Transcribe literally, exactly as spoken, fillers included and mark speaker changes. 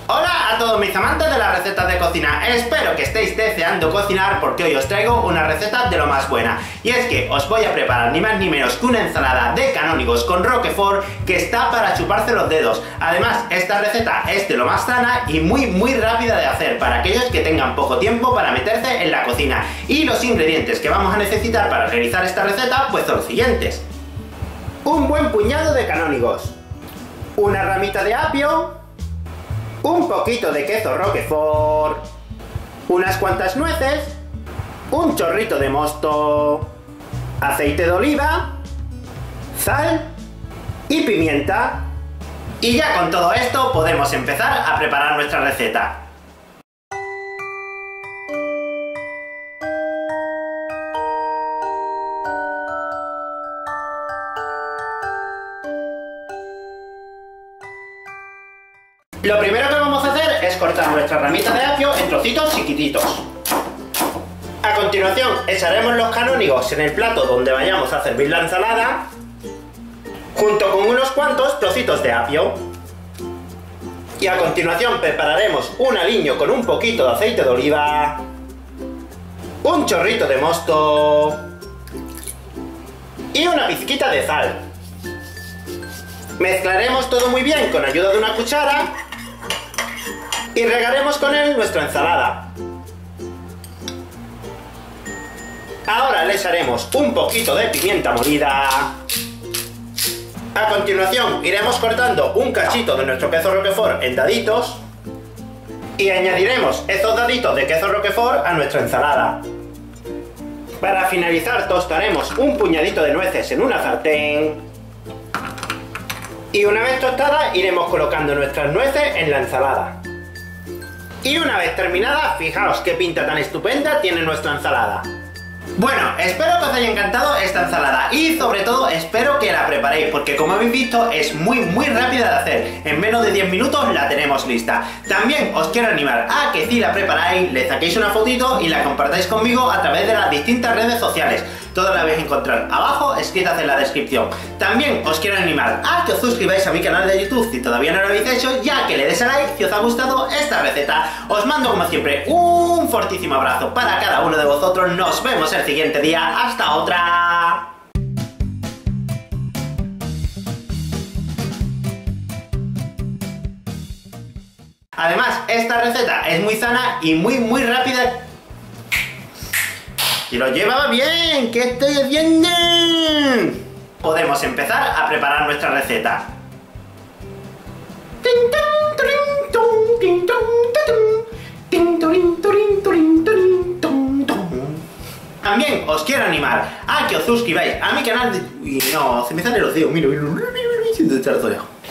Speaker 1: Hola a todos mis amantes de las recetas de cocina, espero que estéis deseando cocinar porque hoy os traigo una receta de lo más buena. Y es que os voy a preparar ni más ni menos que una ensalada de canónigos con roquefort que está para chuparse los dedos. Además, esta receta es de lo más sana y muy muy rápida de hacer para aquellos que tengan poco tiempo para meterse en la cocina. Y los ingredientes que vamos a necesitar para realizar esta receta pues son los siguientes. Un buen puñado de canónigos, una ramita de apio, un poquito de queso roquefort, unas cuantas nueces, un chorrito de mosto, aceite de oliva, sal y pimienta. Y ya con todo esto podemos empezar a preparar nuestra receta. Lo primero que vamos a hacer es cortar nuestra ramita de apio en trocitos chiquititos. A continuación echaremos los canónigos en el plato donde vayamos a servir la ensalada, junto con unos cuantos trocitos de apio. Y a continuación prepararemos un aliño con un poquito de aceite de oliva, un chorrito de mosto y una pizquita de sal. Mezclaremos todo muy bien con ayuda de una cuchara y regaremos con él nuestra ensalada. Ahora le echaremos un poquito de pimienta molida. A continuación iremos cortando un cachito de nuestro queso roquefort en daditos y añadiremos esos daditos de queso roquefort a nuestra ensalada. Para finalizar tostaremos un puñadito de nueces en una sartén y una vez tostada iremos colocando nuestras nueces en la ensalada. Y una vez terminada, fijaos qué pinta tan estupenda tiene nuestra ensalada. Bueno, espero que os haya encantado esta ensalada y sobre todo espero que la preparéis porque como habéis visto es muy muy rápida de hacer. En menos de diez minutos la tenemos lista. También os quiero animar a que si la preparáis le saquéis una fotito y la compartáis conmigo a través de las distintas redes sociales. Todas las vais a encontrar abajo escritas en la descripción. También os quiero animar a que os suscribáis a mi canal de YouTube si todavía no lo habéis hecho, ya que le des a like si os ha gustado esta receta. Os mando como siempre un fortísimo abrazo para cada uno de vosotros. Nos vemos el siguiente día. ¡Hasta otra! Además, esta receta es muy sana y muy muy rápida. ¡Y lo llevaba bien! ¿Qué estoy haciendo? Podemos empezar a preparar nuestra receta. También os quiero animar a que os suscribáis a mi canal de... Uy, no, se me salen los dedos, mira, mira, mira, mira, mira, mira,